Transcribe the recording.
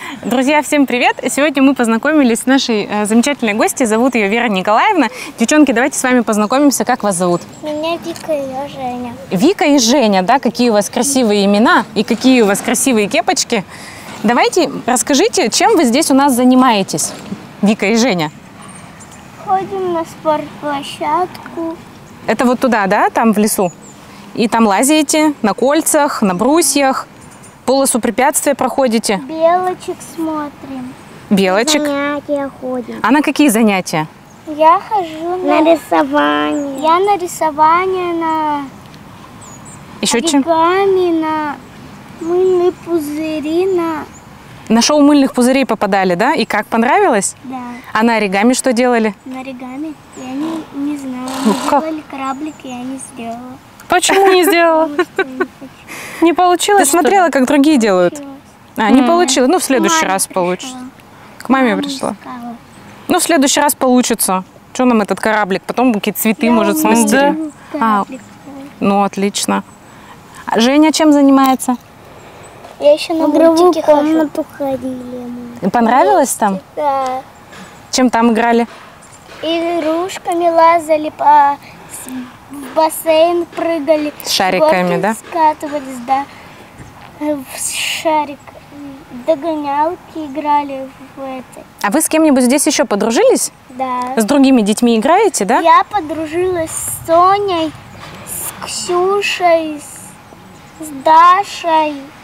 Друзья, всем привет! Сегодня мы познакомились с нашей замечательной гостьей. Зовут ее Вера Николаевна. Девчонки, давайте с вами познакомимся. Как вас зовут? Меня Вика, и я Женя. Вика и Женя, да? Какие у вас красивые имена и какие у вас красивые кепочки. Давайте расскажите, чем вы здесь у нас занимаетесь, Вика и Женя? Ходим на спортплощадку. Это вот туда, да? Там в лесу? И там лазите на кольцах, на брусьях, полосу препятствия проходите? Белочек смотрим. Белочек? Занятия ходим. А на какие занятия? Я хожу на рисование. Я на рисование, на Еще чем? оригами, на мыльные пузыри, На шоу мыльных пузырей попадали, да? И как, понравилось? Да, А на оригами что делали? на оригами. Я не знаю. Ну, Мы как? делали кораблики, я не сделала. Почему не сделала? Потому что я не хочу. Не получилось? Ты смотрела, как другие делают? А, не получилось. Ну, в следующий Мама раз пришла. получится. К маме Мама пришла. искала. Ну, в следующий раз получится. Что нам этот кораблик? Потом какие-то цветы, Я может, умею смастерим. кораблик. Ну, отлично. А Женя чем занимается? Я еще на мультике комнату ходили. Понравилось там? Да. Чем там играли? Игрушками лазали, в бассейн прыгали. С шариками, горки да? Скатывались, да. В шарик. Догонялки играли в это. А вы с кем-нибудь здесь еще подружились? Да. С другими детьми играете, да? Я подружилась с Соней, с Ксюшей, с Дашей.